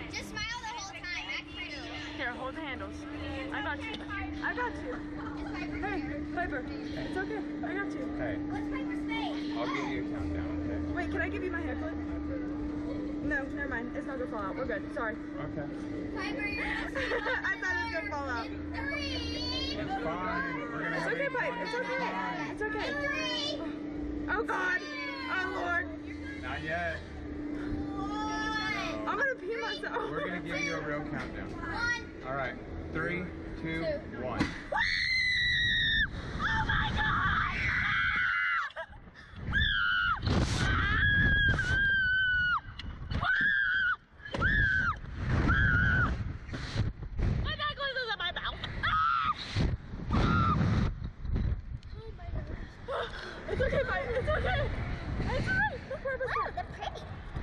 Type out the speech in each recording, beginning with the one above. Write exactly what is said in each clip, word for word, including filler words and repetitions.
Just smile the whole time. Act pretty. Here, hold the handles. I got you. I got you. Hey, Piper. It's okay. I got you. Hey. What's Piper's face? I'll give you a countdown, okay? Wait, can I give you my hair clip? No, never mind. It's not gonna fall out. We're good. Sorry. Okay. Piper, you're I thought it was gonna fall out. three. It's fine. We're gonna It's have okay, you- Pipe. It's okay. It's okay. Three. Oh God. Oh Lord. Not yet. One. I'm gonna pee myself. We're gonna give you a real countdown. One. All right. Three, two, Two. one. Oh my God. My necklace is in my mouth. It's okay, Mike. It's okay. It's alright. The purpose. Wow, they're pretty.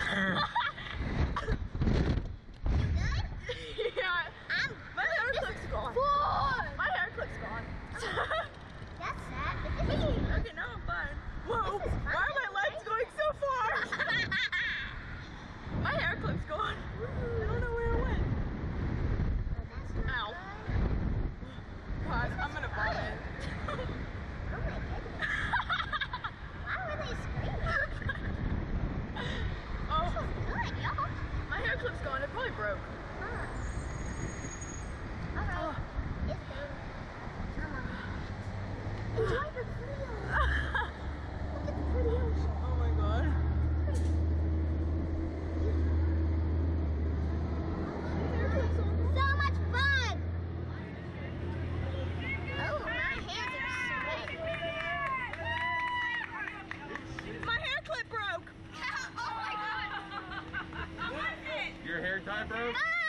You good? Yeah. I'm My hair clip's gone. four. My hair clip's gone. That's sad, but this is Okay, now I'm fine. Whoa. This is fun. Why are my legs going so far? My hair clip's gone. I don't know where it went. Ow. God, I'm gonna vomit. Oh my goodness. Why were they screaming? Oh, Good, y'all. my hair clip's gone. It probably broke. Huh. Alright. Oh. It's good. Come on. Enjoy the video. Look at the pretty ocean. Oh my God. So much fun! Oh, my hands are sweaty. My hair clip broke. Oh my God! Your hair tie broke? Ah!